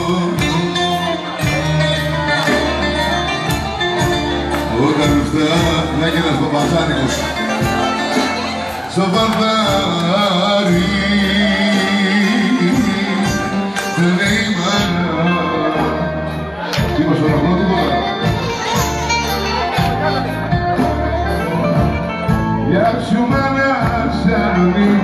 Όταν φτάνει και ένας Παπαζάνικος στο βαρδάρι δεν λέει μάνα. Τι είπα στο ραχνό τίποτα. Γεια σου μάνα Σαλονί,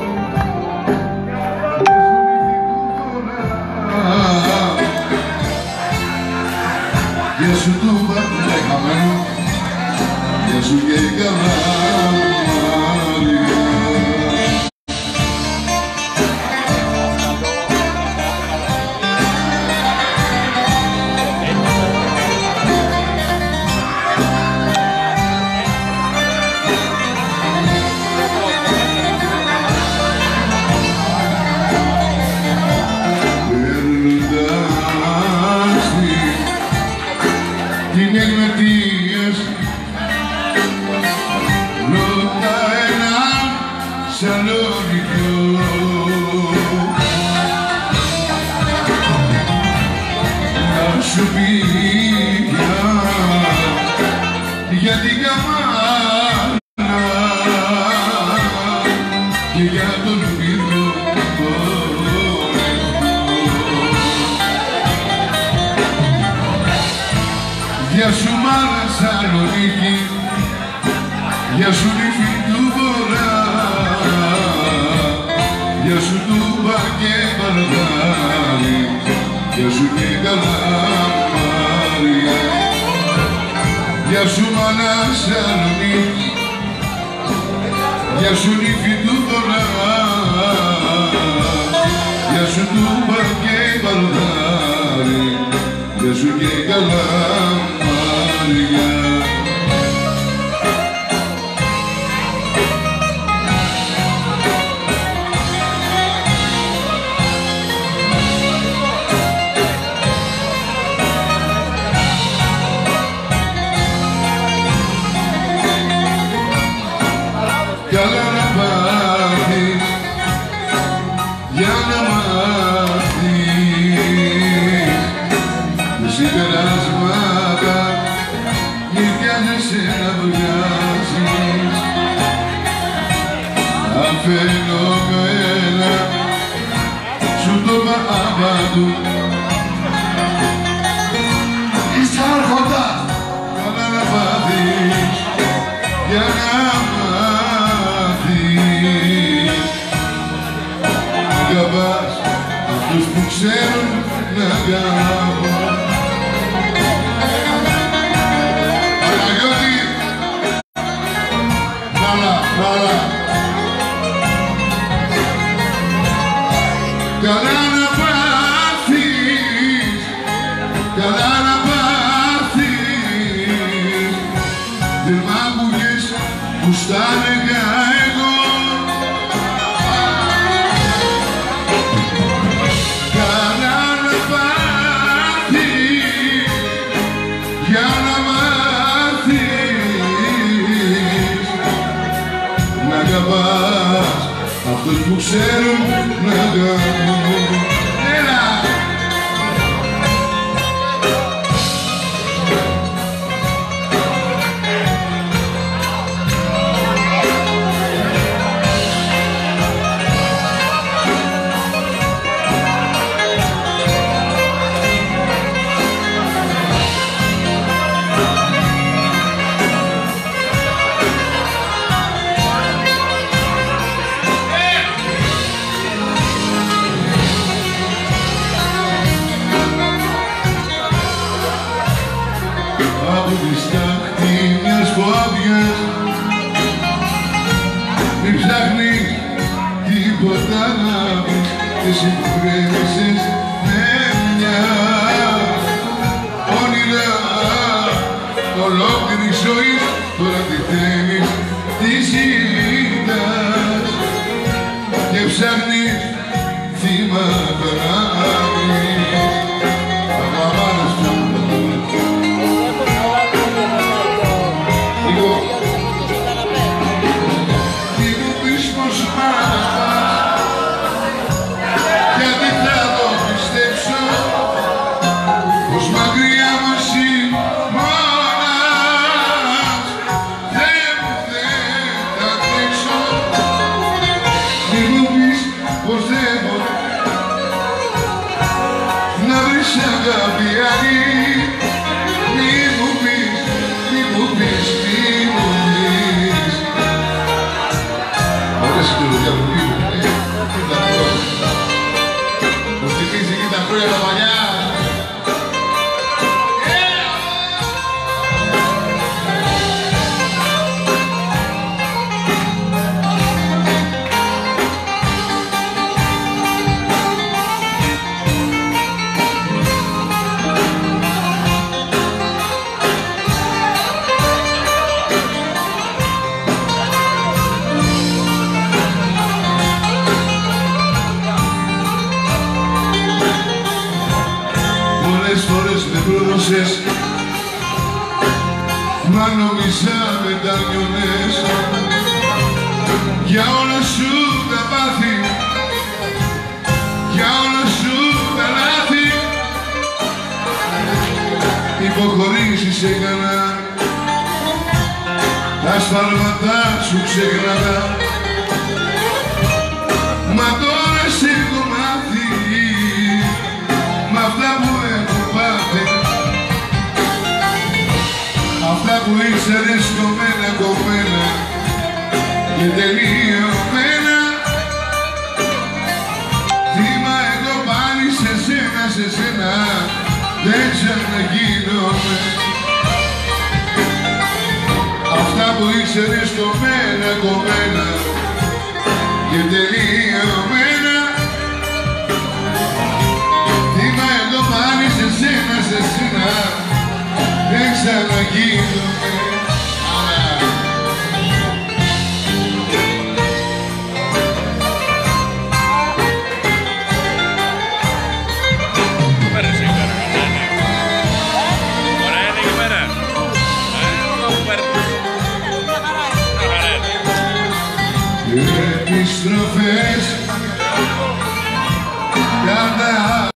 γεια σου του Μπαρτζέ χαμένο, γεια σου και η καλά. Την εγνατίας ρώτα έναν Σαλονικιό να σου πει για την καμάνα και για τον πύργο. Γεια σου μάνα Σαλονίκη, γεια σου νύφη του Βορρά, γεια σου Τούμπα και Βαρδάρι, γεια σου και Καλαμάρια. Γεια σου μάνα Σαλονίκη, γεια σου νύφη του Βορρά, γεια σου Τούμπα και Βαρδάρι, γεια σου και Καλαμάρια. Καλά να πάθεις, για να μάθεις εσύ περάσματα γυριάζεσαι να βγάζεις αν φαινόμενα σου το παπαντού. Είσαι άρχοντα, καλά να πάθεις, για να αγαπάς αυτούς που ξέρουν να αγαπούν. Παναγιώτη, καλά, καλά. Καλά να πάθεις, καλά να πάθεις δεν μ' άκουγες που στα έλεγα εγώ. Αυτούς που ξέρουν να αγαπούν. Έλα! Από τη στάχτη μιας φόβιας μην ψάχνεις τίποτα να πεις και συγκρέμισες με μια όνειρα ολόκληρη ζωή. Τώρα τι θέλεις, τι ζητάς και ψάχνεις θύματα να βρεις. Αγαμάνες του γιατί θα το πιστέψω. Ωραία τα παλιά. Πολλές φορές με πρόδωσες, μα νόμιζα μετανιώνες για όλα σου τα πάθη, για όλα σου τα λάθη. Υποχωρήσεις έκανα, τα σφάλματα σου ξέχναγα, μα τώρα σε έχω μάθει μ' αυτά που έχω πάθει, αυτά που ήξερες κομμένα κομμένα και τελειωμένα. Θύμα εγώ πάλι σε σένα δεν ξαναγίνομαι. Αυτά που ήξερες κομμένα κομμένα και τελειωμένα.